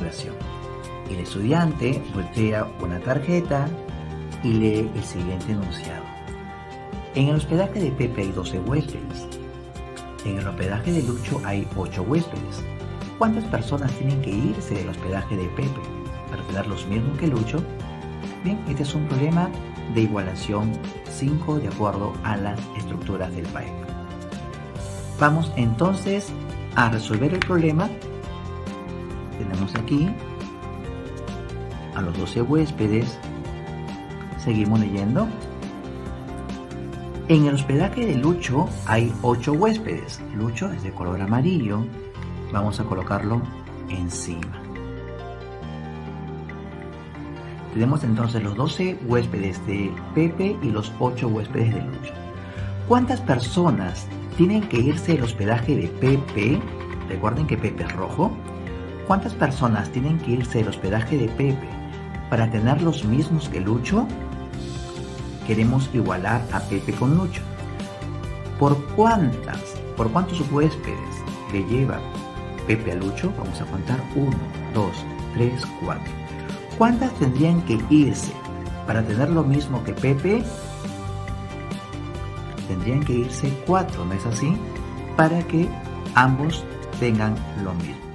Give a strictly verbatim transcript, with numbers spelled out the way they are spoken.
evaluación. El estudiante voltea una tarjeta y lee el siguiente enunciado. En el hospedaje de Pepe hay doce huéspedes. En el hospedaje de Lucho hay ocho huéspedes. ¿Cuántas personas tienen que irse del hospedaje de Pepe para tener los mismos que Lucho? Bien, este es un problema de igualación cinco de acuerdo a las estructuras del P A E C. Vamos entonces a resolver el problema. Tenemos aquí a los doce huéspedes. Seguimos leyendo. En el hospedaje de Lucho hay ocho huéspedes. Lucho es de color amarillo. Vamos a colocarlo encima. Tenemos entonces los doce huéspedes de Pepe y los ocho huéspedes de Lucho. ¿Cuántas personas tienen que irse del hospedaje de Pepe? Recuerden que Pepe es rojo. ¿Cuántas personas tienen que irse del hospedaje de Pepe para tener los mismos que Lucho? Queremos igualar a Pepe con Lucho. ¿Por cuántas, por cuántos huéspedes le lleva Pepe a Lucho? Vamos a contar uno, dos, tres, cuatro. ¿Cuántas tendrían que irse para tener lo mismo que Pepe? Tendrían que irse cuatro, ¿no es así? Para que ambos tengan lo mismo.